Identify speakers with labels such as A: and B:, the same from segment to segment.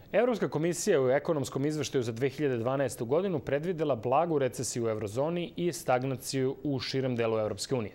A: Evropska komisija u ekonomskom izveštaju za 2012. godinu predvidela blagu recesiju u eurozoni i stagnaciju u širem delu Evropske unije.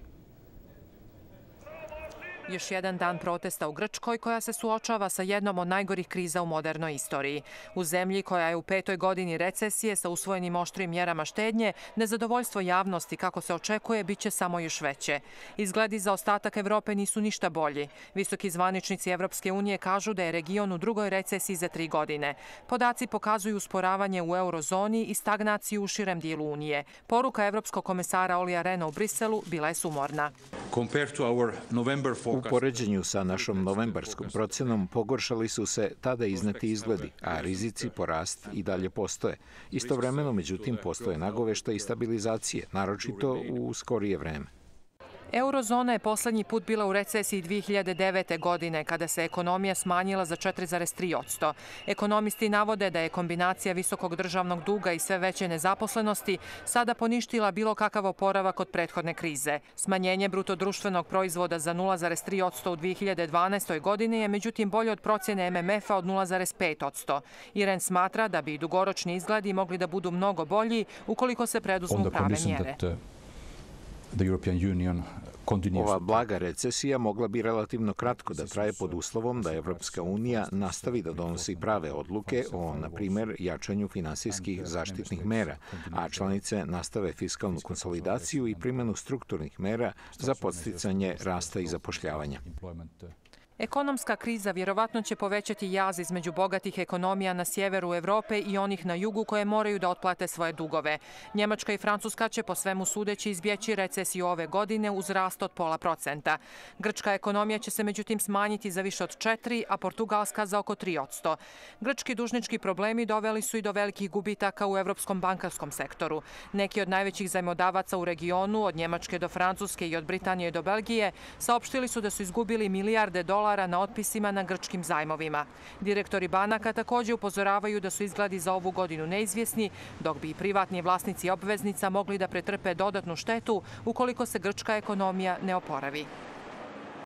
B: Još jedan dan protesta u Grčkoj koja se suočava sa jednom od najgorih kriza u modernoj istoriji. U zemlji koja je u 5. godini recesije sa usvojenim oštrim mjerama štednje, nezadovoljstvo javnosti, kako se očekuje, bit će samo još veće. Izgledi za ostatak Evrope nisu ništa bolji. Visoki zvaničnici Evropske unije kažu da je region u drugoj recesiji za 3 godine. Podaci pokazuju usporavanje u eurozoni i stagnaciju u širem dijelu Unije. Poruka evropskog komesara Olija Rena u Briselu bila je sumorna.
C: U poređenju sa našom novembarskom procenom pogoršali su se tada izneti izgledi, a rizici po rast i dalje postoje. Istovremeno, međutim, postoje nagovešta i stabilizacije, naročito u skorije vreme.
B: Eurozona je poslednji put bila u recesiji 2009. godine, kada se ekonomija smanjila za 4,3%. Ekonomisti navode da je kombinacija visokog državnog duga i sve veće nezaposlenosti sada poništila bilo kakav oporavak od prethodne krize. Smanjenje brutodruštvenog proizvoda za 0,3% u 2012. godini je međutim bolje od procjene MMF-a od 0,5%. Iren smatra da bi dugoročni izgledi mogli da budu mnogo bolji ukoliko se preduzmu prave mjere.
C: Ova blaga recesija mogla bi relativno kratko da traje pod uslovom da Evropska unija nastavi da donosi prave odluke o, na primjer, jačanju finansijskih zaštitnih mera, a članice nastave fiskalnu konsolidaciju i primjenu strukturnih mera za podsticanje rasta i zapošljavanja.
B: Ekonomska kriza vjerovatno će povećati jaz između bogatih ekonomija na sjeveru Evrope i onih na jugu koje moraju da otplate svoje dugove. Njemačka i Francuska će po svemu sudeći izbjeći recesiju ove godine uz rast od 0,5%. Grčka ekonomija će se međutim smanjiti za više od 4%, a Portugalska za oko 3%. Grčki dužnički problemi doveli su i do velikih gubitaka u evropskom bankarskom sektoru. Neki od najvećih zajmodavaca u regionu, od Njemačke do Francuske i od Britanije do Belgije, saopštili su da su izgubili milijarde dolara na otpisima na grčkim zajmovima. Direktori banaka također upozoravaju da su izgledi za ovu godinu neizvjesni, dok bi i privatni vlasnici obveznica mogli da pretrpe dodatnu štetu ukoliko se grčka ekonomija ne oporavi.